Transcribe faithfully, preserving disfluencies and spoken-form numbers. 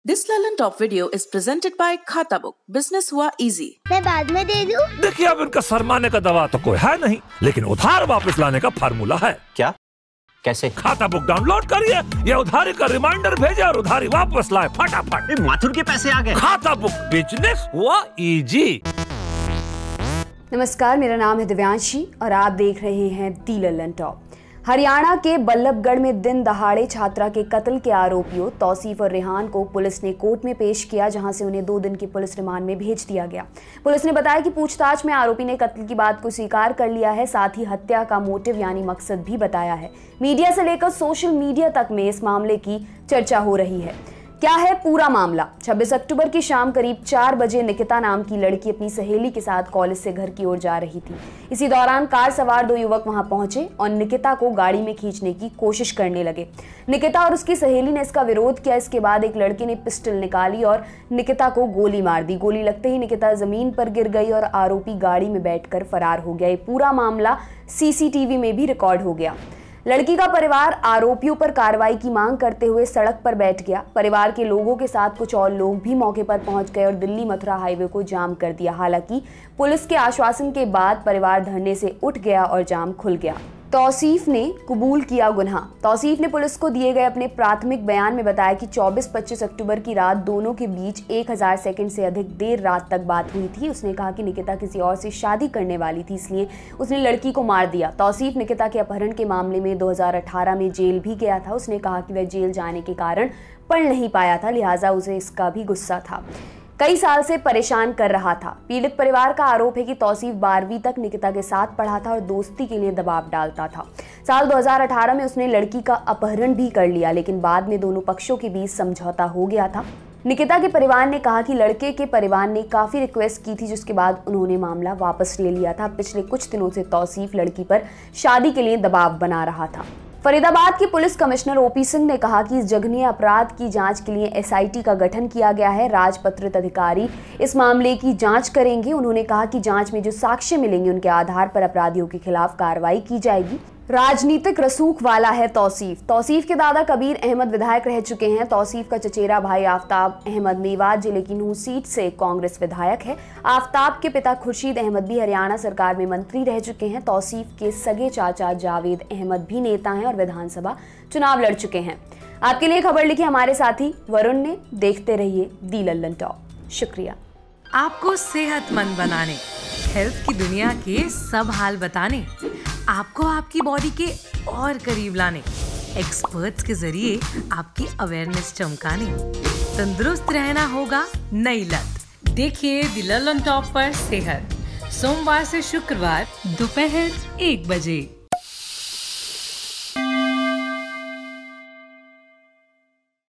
This Lallin Top video is presented by Khata Book. Business हुआ easy. मैं बाद में दे दूं? देखिए, अब इनका सरमाने का दवा तो कोई है नहीं, लेकिन उधार वापस लाने का फार्मूला है। क्या? कैसे? खाता बुक डाउनलोड करिए, ये उधारी का रिमाइंडर भेजे और उधारी वापस लाए फटाफट। माथुर के पैसे आ गए। खाता बुक, बिजनेस हुआ इजी। नमस्कार, मेरा नाम है दिव्यांशी और आप देख रहे हैं दी लल्लन टॉप। हरियाणा के बल्लभगढ़ में दिन दहाड़े छात्रा के कत्ल के आरोपियों तौसीफ और रेहान को पुलिस ने कोर्ट में पेश किया, जहां से उन्हें दो दिन की पुलिस रिमांड में भेज दिया गया। पुलिस ने बताया कि पूछताछ में आरोपी ने कत्ल की बात को स्वीकार कर लिया है, साथ ही हत्या का मोटिव यानी मकसद भी बताया है। मीडिया से लेकर सोशल मीडिया तक में इस मामले की चर्चा हो रही है। क्या है पूरा मामला? छब्बीस अक्टूबर की शाम करीब चार बजे निकिता नाम की लड़की अपनी सहेली के साथ कॉलेज से घर की ओर जा रही थी। इसी दौरान कार सवार दो युवक वहां पहुंचे और निकिता को गाड़ी में खींचने की कोशिश करने लगे। निकिता और उसकी सहेली ने इसका विरोध किया। इसके बाद एक लड़के ने पिस्टल निकाली और निकिता को गोली मार दी। गोली लगते ही निकिता जमीन पर गिर गई और आरोपी गाड़ी में बैठकर फरार हो गया। ये पूरा मामला सीसीटीवी में भी रिकॉर्ड हो गया। लड़की का परिवार आरोपियों पर कार्रवाई की मांग करते हुए सड़क पर बैठ गया। परिवार के लोगों के साथ कुछ और लोग भी मौके पर पहुंच गए और दिल्ली मथुरा हाईवे को जाम कर दिया। हालांकि पुलिस के आश्वासन के बाद परिवार धरने से उठ गया और जाम खुल गया। तौसीफ ने कबूल किया गुनाह। तौसीफ ने पुलिस को दिए गए अपने प्राथमिक बयान में बताया कि चौबीस पच्चीस अक्टूबर की रात दोनों के बीच एक हज़ार सेकंड से अधिक देर रात तक बात हुई थी। उसने कहा कि निकिता किसी और से शादी करने वाली थी, इसलिए उसने लड़की को मार दिया। तौसीफ निकिता के अपहरण के मामले में दो हज़ार अठारह में जेल भी गया था। उसने कहा कि वह जेल जाने के कारण पढ़ नहीं पाया था, लिहाजा उसे इसका भी गुस्सा था। कई साल से परेशान कर रहा था। पीड़ित परिवार का आरोप है कि तौसीफ बारहवीं तक निकिता के साथ पढ़ा था और दोस्ती के लिए दबाव डालता था। साल दो हज़ार अठारह में उसने लड़की का अपहरण भी कर लिया, लेकिन बाद में दोनों पक्षों के बीच समझौता हो गया था। निकिता के परिवार ने कहा कि लड़के के परिवार ने काफी रिक्वेस्ट की थी, जिसके बाद उन्होंने मामला वापस ले लिया था। पिछले कुछ दिनों से तौसीफ लड़की पर शादी के लिए दबाव बना रहा था। फरीदाबाद के पुलिस कमिश्नर ओपी सिंह ने कहा कि इस जघन्य अपराध की जांच के लिए एसआईटी का गठन किया गया है। राजपत्रित अधिकारी इस मामले की जांच करेंगे। उन्होंने कहा कि जांच में जो साक्ष्य मिलेंगे उनके आधार पर अपराधियों के खिलाफ कार्रवाई की जाएगी। राजनीतिक रसूख वाला है तौसीफ। तौसीफ के दादा कबीर अहमद विधायक रह चुके हैं। तौसीफ का चचेरा भाई आफ्ताब अहमद मेवात जिले की नूह सीट से कांग्रेस विधायक है। आफ्ताब के पिता खुर्शीद अहमद भी हरियाणा सरकार में मंत्री रह चुके हैं। तौसीफ के सगे चाचा जावेद अहमद भी नेता हैं और विधानसभा चुनाव लड़ चुके हैं। आपके लिए खबर लिखी हमारे साथी वरुण ने। देखते रहिए दी लल्लन टॉप। शुक्रिया। आपको सेहतमंद बनाने, हेल्थ की दुनिया के सब हाल बताने, आपको आपकी बॉडी के और करीब लाने, एक्सपर्ट्स के जरिए आपकी अवेयरनेस चमकाने, तंदुरुस्त रहना होगा नई लत। देखिए दी लल्लन टॉप पर सेहत, सोमवार से शुक्रवार दोपहर एक बजे।